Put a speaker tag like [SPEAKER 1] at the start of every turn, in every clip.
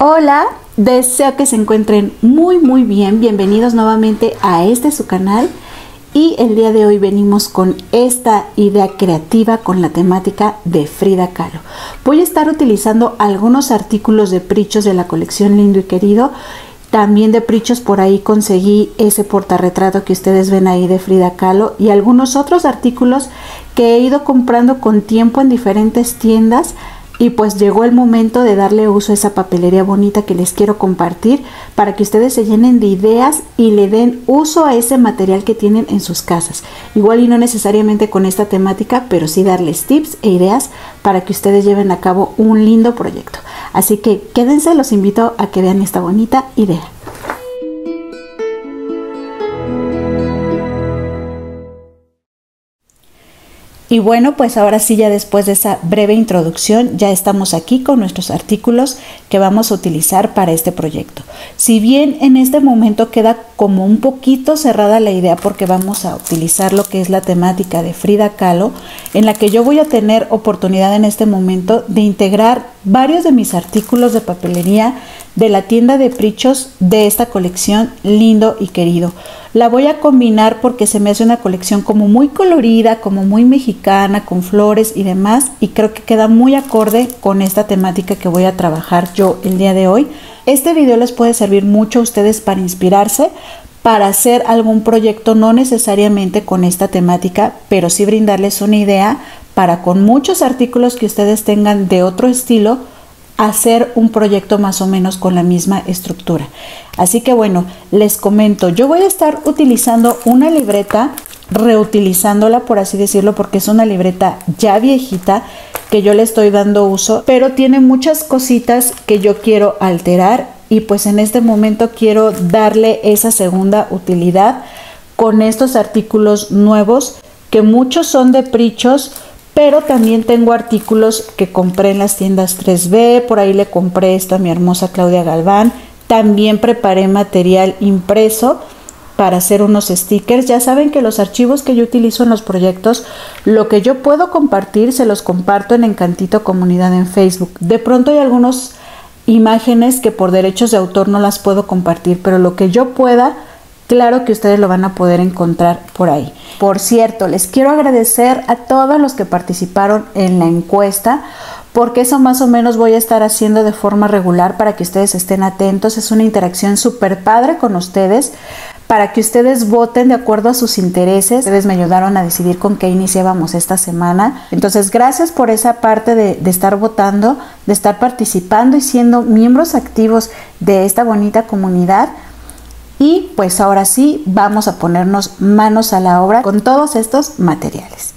[SPEAKER 1] Hola, deseo que se encuentren muy bien. Bienvenidos nuevamente a su canal. Y el día de hoy venimos con esta idea creativa con la temática de Frida Kahlo. Voy a estar utilizando algunos artículos de Prichos de la colección Lindo y Querido. También de Prichos por ahí conseguí ese portarretrato que ustedes ven ahí de Frida Kahlo y algunos otros artículos que he ido comprando con tiempo en diferentes tiendas. Y pues llegó el momento de darle uso a esa papelería bonita que les quiero compartir para que ustedes se llenen de ideas y le den uso a ese material que tienen en sus casas. Igual y no necesariamente con esta temática, pero sí darles tips e ideas para que ustedes lleven a cabo un lindo proyecto. Así que quédense, los invito a que vean esta bonita idea. Y bueno, pues ahora sí, ya después de esa breve introducción, ya estamos aquí con nuestros artículos que vamos a utilizar para este proyecto. Si bien en este momento queda como un poquito cerrada la idea porque vamos a utilizar lo que es la temática de Frida Kahlo, en la que yo voy a tener oportunidad en este momento de integrar varios de mis artículos de papelería de la tienda de Prichos de esta colección Lindo y Querido. La voy a combinar porque se me hace una colección como muy colorida, como muy mexicana, con flores y demás, y creo que queda muy acorde con esta temática que voy a trabajar yo el día de hoy. Este video les puede servir mucho a ustedes para inspirarse, para hacer algún proyecto, no necesariamente con esta temática, pero sí brindarles una idea para con muchos artículos que ustedes tengan de otro estilo, hacer un proyecto más o menos con la misma estructura. Así que bueno, les comento, yo voy a estar utilizando una libreta, reutilizándola por así decirlo, porque es una libreta ya viejita que yo le estoy dando uso, pero tiene muchas cositas que yo quiero alterar y pues en este momento quiero darle esa segunda utilidad con estos artículos nuevos, que muchos son de Prichos, pero también tengo artículos que compré en las tiendas 3B, por ahí le compré esto a mi hermosa Claudia Galván. También preparé material impreso para hacer unos stickers. Ya saben que los archivos que yo utilizo en los proyectos, lo que yo puedo compartir, se los comparto en Encantito Comunidad en Facebook. De pronto hay algunas imágenes que por derechos de autor no las puedo compartir, pero lo que yo pueda, claro que ustedes lo van a poder encontrar por ahí. Por cierto, les quiero agradecer a todos los que participaron en la encuesta, porque eso más o menos voy a estar haciendo de forma regular para que ustedes estén atentos. Es una interacción súper padre con ustedes, para que ustedes voten de acuerdo a sus intereses. Ustedes me ayudaron a decidir con qué iniciábamos esta semana. Entonces, gracias por esa parte de estar votando, de estar participando y siendo miembros activos de esta bonita comunidad. Y pues ahora sí, vamos a ponernos manos a la obra con todos estos materiales.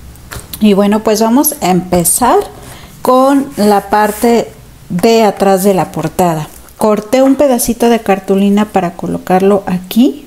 [SPEAKER 1] Y bueno, pues vamos a empezar con la parte de atrás de la portada. Corté un pedacito de cartulina para colocarlo aquí.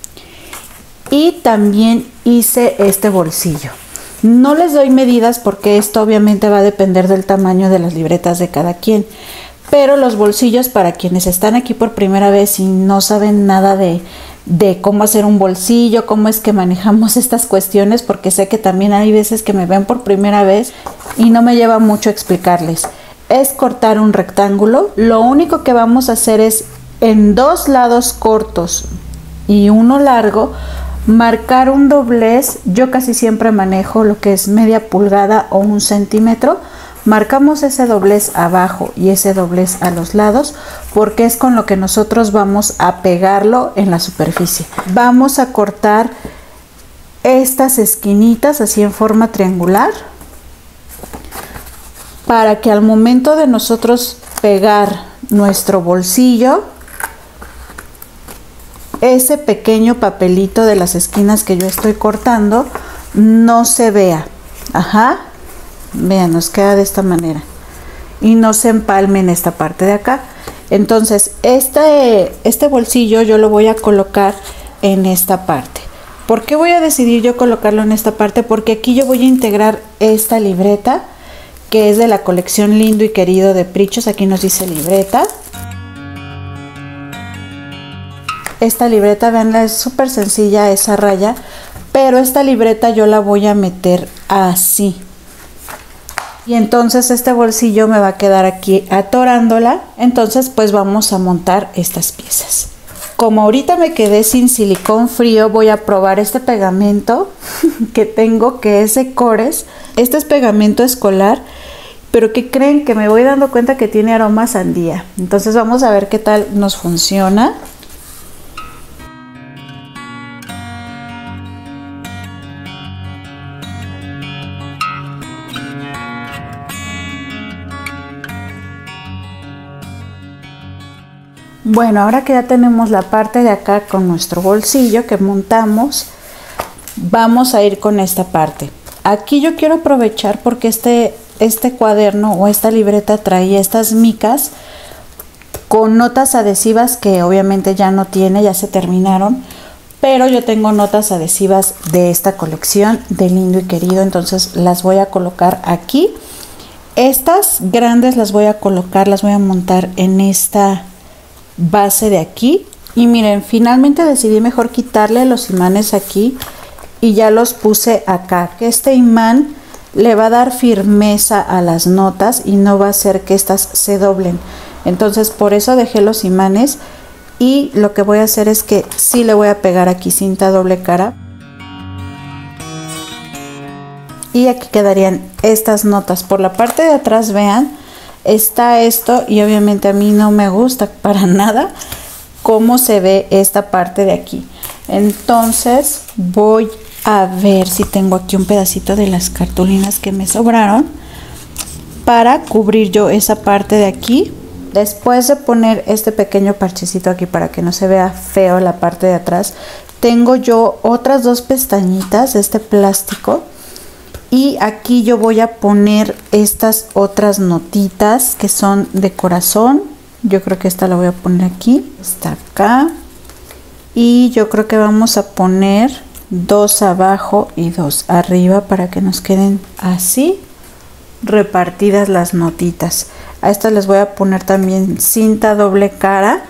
[SPEAKER 1] Y también hice este bolsillo. No les doy medidas porque esto obviamente va a depender del tamaño de las libretas de cada quien. Pero los bolsillos, para quienes están aquí por primera vez y no saben nada de cómo hacer un bolsillo, cómo es que manejamos estas cuestiones, porque sé que también hay veces que me ven por primera vez y no me lleva mucho explicarles. Es cortar un rectángulo. Lo único que vamos a hacer es en dos lados cortos y uno largo, marcar un doblez. Yo casi siempre manejo lo que es media pulgada o 1 centímetro. Marcamos ese doblez abajo y ese doblez a los lados porque es con lo que nosotros vamos a pegarlo en la superficie. Vamos a cortar estas esquinitas así en forma triangular para que al momento de nosotros pegar nuestro bolsillo, ese pequeño papelito de las esquinas que yo estoy cortando no se vea. Ajá. Vean, nos queda de esta manera y no se empalme en esta parte de acá. Entonces este bolsillo yo lo voy a colocar en esta parte. ¿Por qué voy a decidir yo colocarlo en esta parte? Porque aquí yo voy a integrar esta libreta que es de la colección Lindo y Querido de Prichos. Aquí nos dice libreta. Esta libreta, veanla, es súper sencilla esa raya, pero esta libreta yo la voy a meter así. Y entonces este bolsillo me va a quedar aquí atorándola. Entonces pues vamos a montar estas piezas. Como ahorita me quedé sin silicón frío, voy a probar este pegamento que tengo, que es de Cores. Este es pegamento escolar, pero ¿qué creen? Que me voy dando cuenta que tiene aroma a sandía. Entonces vamos a ver qué tal nos funciona. Bueno, ahora que ya tenemos la parte de acá con nuestro bolsillo que montamos, vamos a ir con esta parte. Aquí yo quiero aprovechar porque este cuaderno o esta libreta trae estas micas con notas adhesivas que obviamente ya no tiene, ya se terminaron, pero yo tengo notas adhesivas de esta colección de Lindo y Querido, entonces las voy a colocar aquí. Estas grandes las voy a colocar, las voy a montar en esta base de aquí. Y miren, finalmente decidí mejor quitarle los imanes aquí y ya los puse acá, que este imán le va a dar firmeza a las notas y no va a hacer que estas se doblen. Entonces por eso dejé los imanes y lo que voy a hacer es que sí le voy a pegar aquí cinta doble cara. Y aquí quedarían estas notas. Por la parte de atrás, vean, está esto y obviamente a mí no me gusta para nada cómo se ve esta parte de aquí. Entonces voy a ver si tengo aquí un pedacito de las cartulinas que me sobraron para cubrir yo esa parte de aquí. Después de poner este pequeño parchecito aquí para que no se vea feo la parte de atrás, tengo yo otras dos pestañitas de este plástico. Y aquí yo voy a poner estas otras notitas que son de corazón. Yo creo que esta la voy a poner aquí. Está acá. Y yo creo que vamos a poner dos abajo y dos arriba para que nos queden así repartidas las notitas. A estas les voy a poner también cinta doble cara.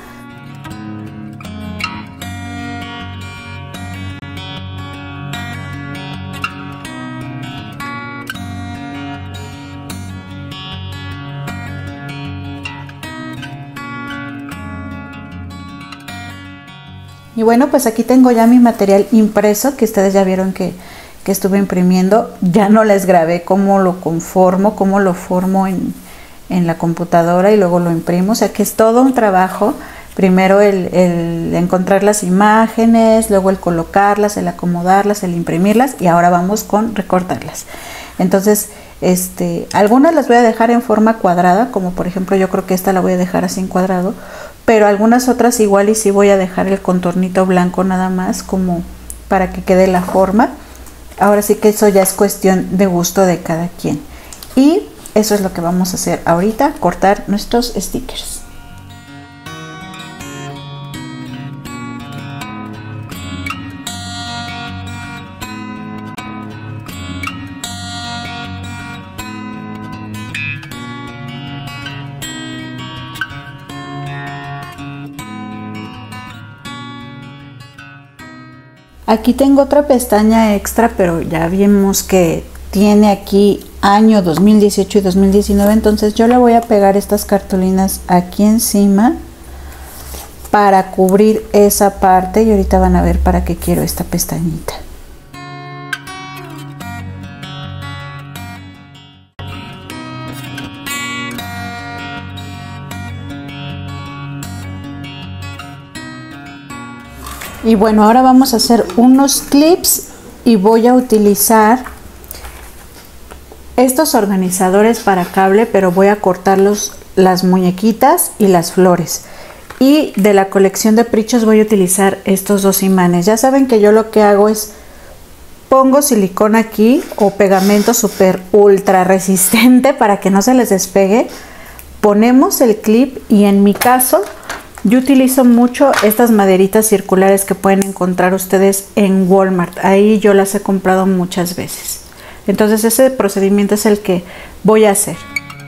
[SPEAKER 1] Y bueno, pues aquí tengo ya mi material impreso, que ustedes ya vieron que estuve imprimiendo. Ya no les grabé cómo lo conformo, cómo lo formo en la computadora y luego lo imprimo. O sea que es todo un trabajo. Primero el encontrar las imágenes, luego el colocarlas, el acomodarlas, el imprimirlas y ahora vamos con recortarlas. Entonces, algunas las voy a dejar en forma cuadrada, como por ejemplo yo creo que esta la voy a dejar así en cuadrado, pero algunas otras igual y sí voy a dejar el contornito blanco nada más como para que quede la forma. Ahora sí que eso ya es cuestión de gusto de cada quien. Y eso es lo que vamos a hacer ahorita, cortar nuestros stickers. Aquí tengo otra pestaña extra, pero ya vimos que tiene aquí año 2018 y 2019, entonces yo le voy a pegar estas cartulinas aquí encima para cubrir esa parte y ahorita van a ver para qué quiero esta pestañita. Y bueno, ahora vamos a hacer unos clips y voy a utilizar estos organizadores para cable, pero voy a cortar las muñequitas y las flores. Y de la colección de Prichos voy a utilizar estos dos imanes. Ya saben que yo lo que hago es pongo silicón aquí o pegamento súper ultra resistente para que no se les despegue. Ponemos el clip y en mi caso yo utilizo mucho estas maderitas circulares que pueden encontrar ustedes en Walmart. Ahí yo las he comprado muchas veces. Entonces ese procedimiento es el que voy a hacer.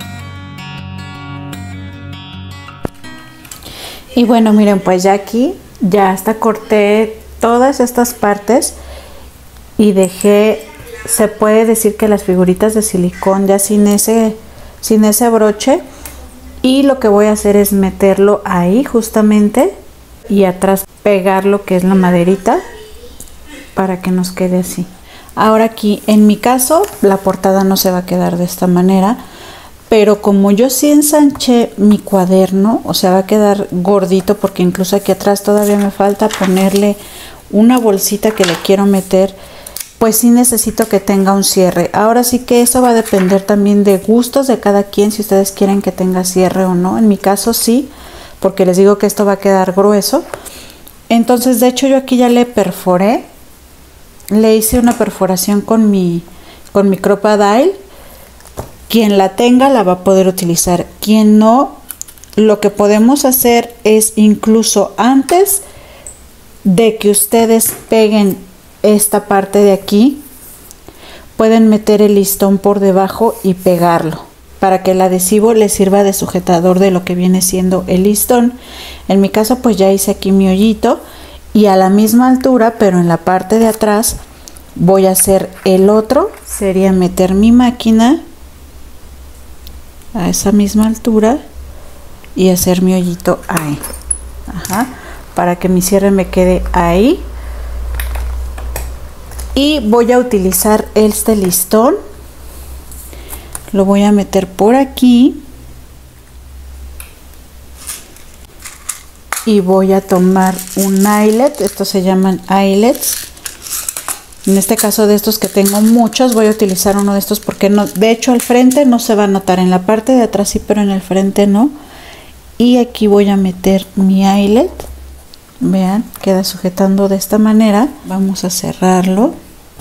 [SPEAKER 1] Y bueno, miren, pues ya aquí ya hasta corté todas estas partes y dejé se puede decir que las figuritas de silicón ya sin ese broche, y lo que voy a hacer es meterlo ahí justamente y atrás pegar lo que es la maderita para que nos quede así. Ahora aquí en mi caso la portada no se va a quedar de esta manera, pero como yo sí ensanché mi cuaderno, o sea, va a quedar gordito, porque incluso aquí atrás todavía me falta ponerle una bolsita que le quiero meter, pues sí necesito que tenga un cierre. Ahora sí que eso va a depender también de gustos de cada quien, si ustedes quieren que tenga cierre o no. En mi caso sí, porque les digo que esto va a quedar grueso. Entonces, de hecho, yo aquí ya le perforé, le hice una perforación con mi Crop-A-Dile. Quien la tenga la va a poder utilizar. Quien no, lo que podemos hacer es, incluso antes de que ustedes peguen esta parte de aquí, pueden meter el listón por debajo y pegarlo para que el adhesivo les sirva de sujetador de lo que viene siendo el listón. En mi caso pues ya hice aquí mi hoyito, y a la misma altura, pero en la parte de atrás, voy a hacer el otro. Sería meter mi máquina a esa misma altura y hacer mi hoyito ahí. Ajá, para que mi cierre me quede ahí. Y voy a utilizar este listón, lo voy a meter por aquí y voy a tomar un eyelet. Estos se llaman eyelets. En este caso, de estos que tengo muchos, voy a utilizar uno de estos porque no, de hecho al frente no se va a notar, en la parte de atrás sí, pero en el frente no. Y aquí voy a meter mi eyelet. Vean, queda sujetando de esta manera. Vamos a cerrarlo.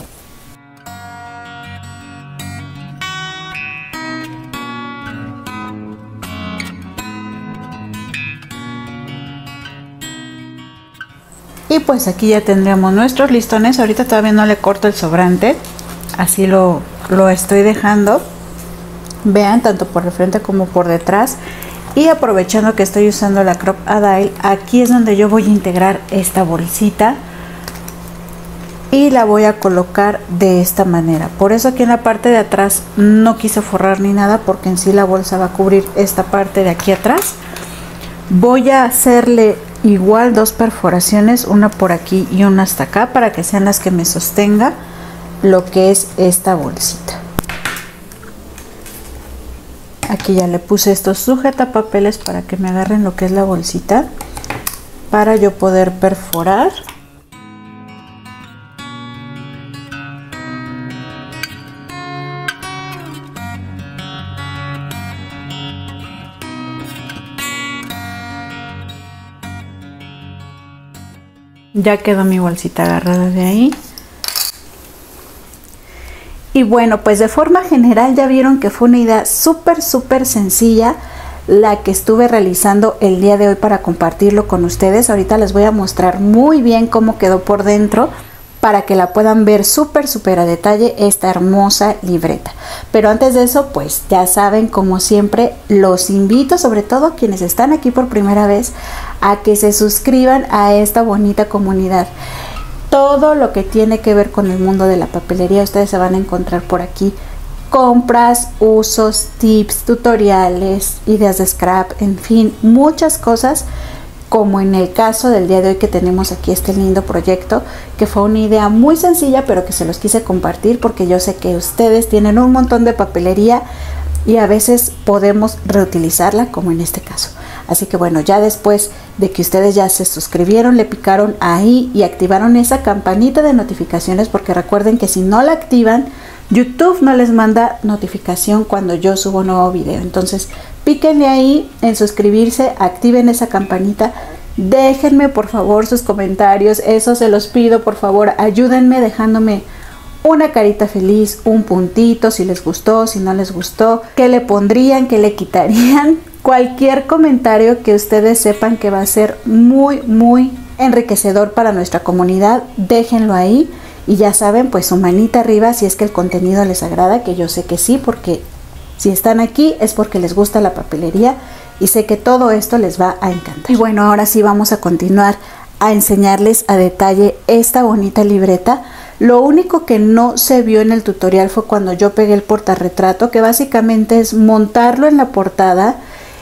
[SPEAKER 1] Y pues aquí ya tendríamos nuestros listones. Ahorita todavía no le corto el sobrante, así lo estoy dejando. Vean, tanto por el frente como por detrás. Y aprovechando que estoy usando la Crop-A-Dile, aquí es donde yo voy a integrar esta bolsita y la voy a colocar de esta manera. Por eso aquí en la parte de atrás no quise forrar ni nada, porque en sí la bolsa va a cubrir esta parte de aquí atrás. Voy a hacerle igual dos perforaciones, una por aquí y una hasta acá, para que sean las que me sostenga lo que es esta bolsita. Aquí ya le puse estos sujetapapeles para que me agarren lo que es la bolsita, para yo poder perforar. Ya quedó mi bolsita agarrada de ahí. Y bueno, pues de forma general ya vieron que fue una idea súper sencilla la que estuve realizando el día de hoy para compartirlo con ustedes. Ahorita les voy a mostrar muy bien cómo quedó por dentro, para que la puedan ver súper a detalle esta hermosa libreta. Pero antes de eso, pues ya saben, como siempre, los invito, sobre todo a quienes están aquí por primera vez, a que se suscriban a esta bonita comunidad. Todo lo que tiene que ver con el mundo de la papelería, ustedes se van a encontrar por aquí. Compras, usos, tips, tutoriales, ideas de scrap, en fin, muchas cosas, como en el caso del día de hoy que tenemos aquí este lindo proyecto, que fue una idea muy sencilla, pero que se los quise compartir porque yo sé que ustedes tienen un montón de papelería y a veces podemos reutilizarla, como en este caso. Así que bueno, ya después de que ustedes ya se suscribieron, le picaron ahí y activaron esa campanita de notificaciones, porque recuerden que si no la activan, YouTube no les manda notificación cuando yo subo un nuevo video. Entonces píquenle ahí en suscribirse, activen esa campanita, déjenme por favor sus comentarios, eso se los pido, por favor ayúdenme dejándome una carita feliz, un puntito, si les gustó, si no les gustó, qué le pondrían, qué le quitarían. Cualquier comentario que ustedes sepan que va a ser muy enriquecedor para nuestra comunidad, déjenlo ahí. Y ya saben, pues su manita arriba si es que el contenido les agrada, que yo sé que sí, porque si están aquí es porque les gusta la papelería y sé que todo esto les va a encantar. Y bueno, ahora sí vamos a continuar a enseñarles a detalle esta bonita libreta. Lo único que no se vio en el tutorial fue cuando yo pegué el portarretrato, que básicamente es montarlo en la portada,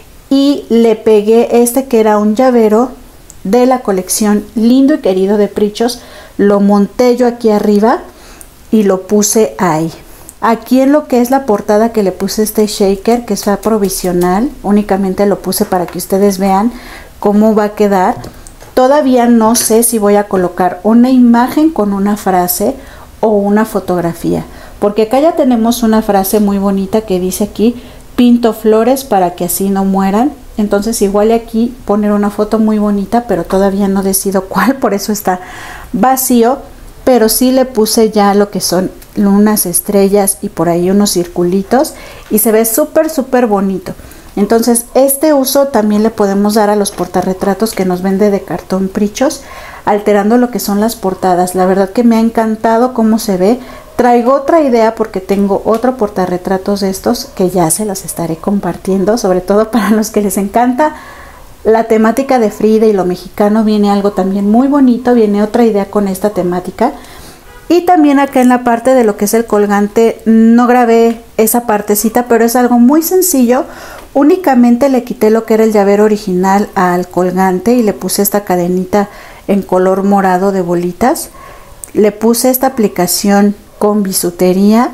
[SPEAKER 1] y le pegué este que era un llavero de la colección Lindo y Querido de Prichos. Lo monté yo aquí arriba y lo puse ahí. Aquí en lo que es la portada que le puse este shaker, que está provisional, únicamente lo puse para que ustedes vean cómo va a quedar. Todavía no sé si voy a colocar una imagen con una frase o una fotografía, porque acá ya tenemos una frase muy bonita que dice aquí: pinto flores para que así no mueran. Entonces igual aquí poner una foto muy bonita, pero todavía no decido cuál, por eso está vacío. Pero sí le puse ya lo que son unas estrellas y por ahí unos circulitos, y se ve súper bonito. Entonces este uso también le podemos dar a los portarretratos que nos vende de cartón Prichos, alterando lo que son las portadas. La verdad que me ha encantado cómo se ve. Traigo otra idea porque tengo otro portarretratos de estos que ya se los estaré compartiendo, sobre todo para los que les encanta la temática de Frida y lo mexicano. Viene algo también muy bonito, viene otra idea con esta temática. Y también acá en la parte de lo que es el colgante no grabé esa partecita, pero es algo muy sencillo. Únicamente le quité lo que era el llavero original al colgante y le puse esta cadenita en color morado de bolitas. Le puse esta aplicación con bisutería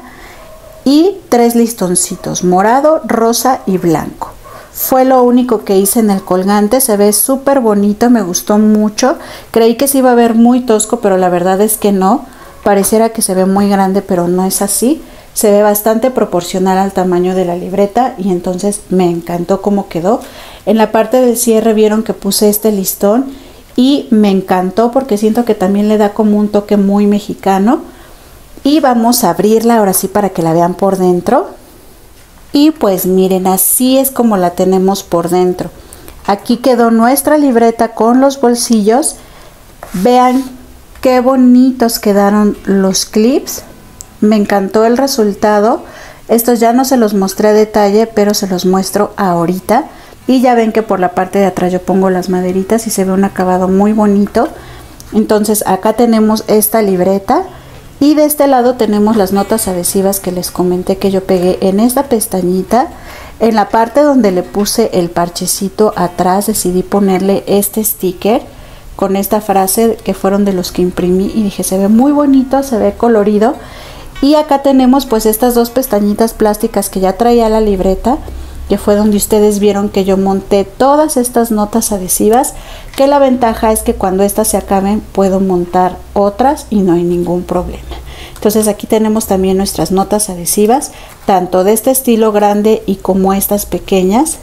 [SPEAKER 1] y 3 listoncitos, morado, rosa y blanco. Fue lo único que hice en el colgante. Se ve súper bonito, me gustó mucho. Creí que se iba a ver muy tosco, pero la verdad es que no. Pareciera que se ve muy grande, pero no es así. Se ve bastante proporcional al tamaño de la libreta y entonces me encantó cómo quedó. En la parte del cierre vieron que puse este listón y me encantó porque siento que también le da como un toque muy mexicano. Y vamos a abrirla ahora sí para que la vean por dentro. Y pues miren, así es como la tenemos por dentro. Aquí quedó nuestra libreta con los bolsillos. Vean qué bonitos quedaron los clips. Me encantó el resultado. Estos ya no se los mostré a detalle, pero se los muestro ahorita. Y ya ven que por la parte de atrás yo pongo las maderitas y se ve un acabado muy bonito. Entonces acá tenemos esta libreta. Y de este lado tenemos las notas adhesivas que les comenté que yo pegué en esta pestañita. En la parte donde le puse el parchecito atrás decidí ponerle este sticker con esta frase que fueron de los que imprimí y dije se ve muy bonito, se ve colorido. Y acá tenemos pues estas 2 pestañitas plásticas que ya traía la libreta, que fue donde ustedes vieron que yo monté todas estas notas adhesivas, que la ventaja es que cuando estas se acaben puedo montar otras y no hay ningún problema. Entonces aquí tenemos también nuestras notas adhesivas, tanto de este estilo grande y como estas pequeñas.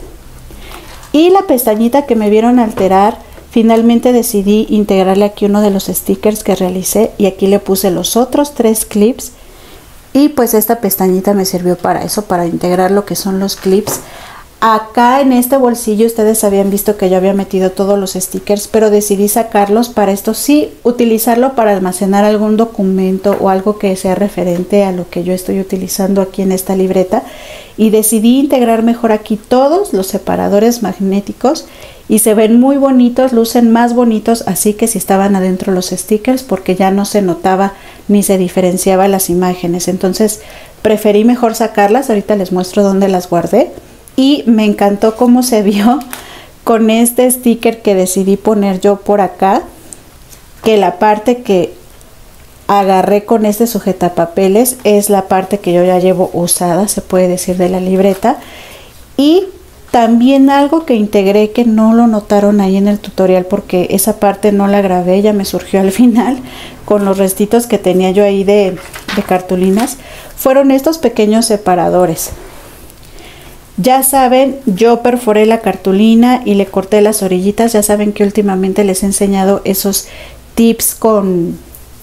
[SPEAKER 1] Y la pestañita que me vieron alterar, finalmente decidí integrarle aquí uno de los stickers que realicé y aquí le puse los otros 3 clips. Y pues esta pestañita me sirvió para eso, para integrar lo que son los clips. Acá en este bolsillo ustedes habían visto que yo había metido todos los stickers, pero decidí sacarlos para esto sí, utilizarlo para almacenar algún documento o algo que sea referente a lo que yo estoy utilizando aquí en esta libreta. Y decidí integrar mejor aquí todos los separadores magnéticos y se ven muy bonitos, lucen más bonitos así que si estaban adentro los stickers, porque ya no se notaba ni se diferenciaba las imágenes. Entonces preferí mejor sacarlas. Ahorita les muestro dónde las guardé. Y me encantó cómo se vio con este sticker que decidí poner yo por acá, que la parte que agarré con este sujetapapeles es la parte que yo ya llevo usada, se puede decir, de la libreta. Y también algo que integré que no lo notaron ahí en el tutorial porque esa parte no la grabé, ya me surgió al final con los restitos que tenía yo ahí de cartulinas, fueron estos pequeños separadores. Ya saben, yo perforé la cartulina y le corté las orillitas. Ya saben que últimamente les he enseñado esos tips con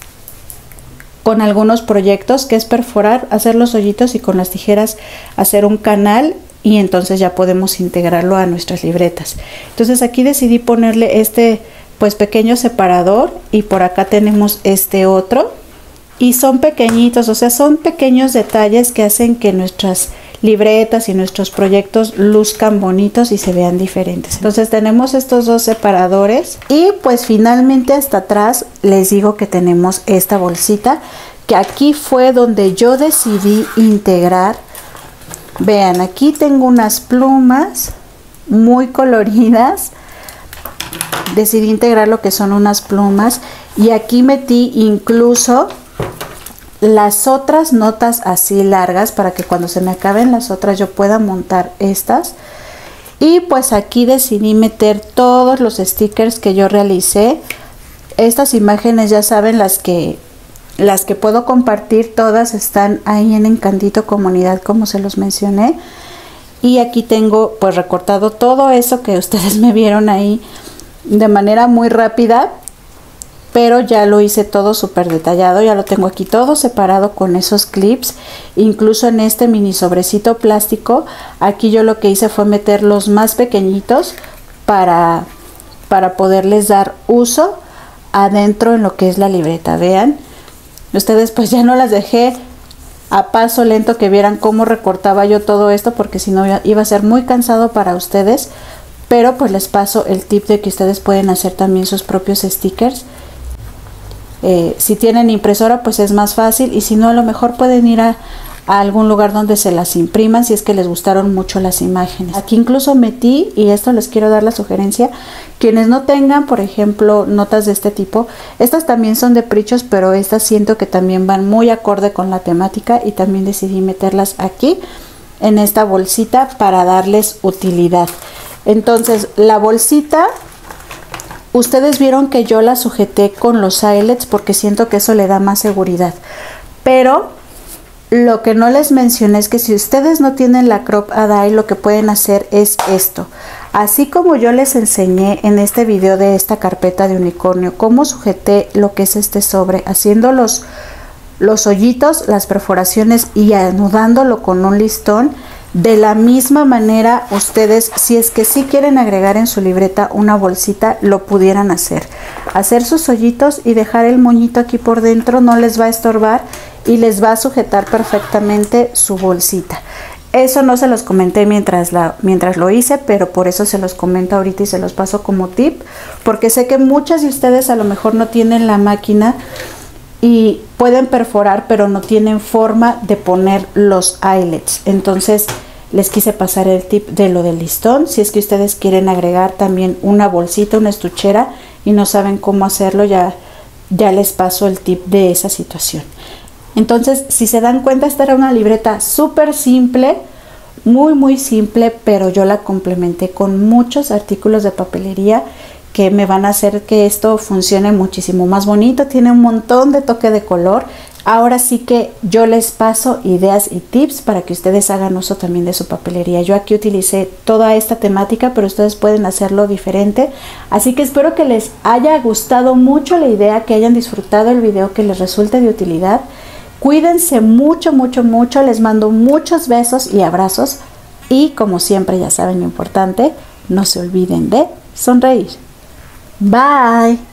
[SPEAKER 1] algunos proyectos, que es perforar, hacer los hoyitos y con las tijeras hacer un canal, y entonces ya podemos integrarlo a nuestras libretas. Entonces aquí decidí ponerle este pues pequeño separador y por acá tenemos este otro. Y son pequeñitos, o sea, son pequeños detalles que hacen que nuestras libretas y nuestros proyectos luzcan bonitos y se vean diferentes. Entonces tenemos estos dos separadores y pues finalmente hasta atrás les digo que tenemos esta bolsita, que aquí fue donde yo decidí integrar. Vean, aquí tengo unas plumas muy coloridas. Decidí integrar lo que son unas plumas y aquí metí incluso las otras notas así largas para que cuando se me acaben las otras yo pueda montar estas. Y pues aquí decidí meter todos los stickers que yo realicé. Estas imágenes ya saben, las que puedo compartir, todas están ahí en Encandito Comunidad, como se los mencioné. Y aquí tengo pues recortado todo eso que ustedes me vieron ahí de manera muy rápida, pero ya lo hice todo súper detallado. Ya lo tengo aquí todo separado con esos clips, incluso en este mini sobrecito plástico. Aquí yo lo que hice fue meter los más pequeñitos para poderles dar uso adentro en lo que es la libreta. Vean, ustedes pues ya no las dejé a paso lento que vieran cómo recortaba yo todo esto, porque si no iba a ser muy cansado para ustedes, pero pues les paso el tip de que ustedes pueden hacer también sus propios stickers. Si tienen impresora pues es más fácil, y si no, a lo mejor pueden ir a algún lugar donde se las impriman si es que les gustaron mucho las imágenes. Aquí incluso metí, y esto les quiero dar la sugerencia, quienes no tengan por ejemplo notas de este tipo, estas también son de Prichos, pero estas siento que también van muy acorde con la temática, y también decidí meterlas aquí en esta bolsita para darles utilidad. Entonces la bolsita, ustedes vieron que yo la sujeté con los eyelets porque siento que eso le da más seguridad, pero lo que no les mencioné es que si ustedes no tienen la crop a dye, lo que pueden hacer es esto. Así como yo les enseñé en este video de esta carpeta de unicornio cómo sujeté lo que es este sobre, haciendo los hoyitos, las perforaciones y anudándolo con un listón. De la misma manera, ustedes, si es que sí quieren agregar en su libreta una bolsita, lo pudieran hacer sus hoyitos y dejar el moñito aquí por dentro. No les va a estorbar y les va a sujetar perfectamente su bolsita. Eso no se los comenté mientras lo hice, pero por eso se los comento ahorita y se los paso como tip, porque sé que muchas de ustedes a lo mejor no tienen la máquina y pueden perforar, pero no tienen forma de poner los eyelets. Entonces les quise pasar el tip de lo del listón. Si es que ustedes quieren agregar también una bolsita, una estuchera, y no saben cómo hacerlo, ya les paso el tip de esa situación. Entonces, si se dan cuenta, esta era una libreta súper simple, muy simple, pero yo la complementé con muchos artículos de papelería que me van a hacer que esto funcione muchísimo más bonito. Tiene un montón de toque de color. Ahora sí que yo les paso ideas y tips para que ustedes hagan uso también de su papelería. Yo aquí utilicé toda esta temática, pero ustedes pueden hacerlo diferente. Así que espero que les haya gustado mucho la idea, que hayan disfrutado el video, que les resulte de utilidad. Cuídense mucho. Les mando muchos besos y abrazos. Y como siempre, ya saben lo importante, no se olviden de sonreír. Bye.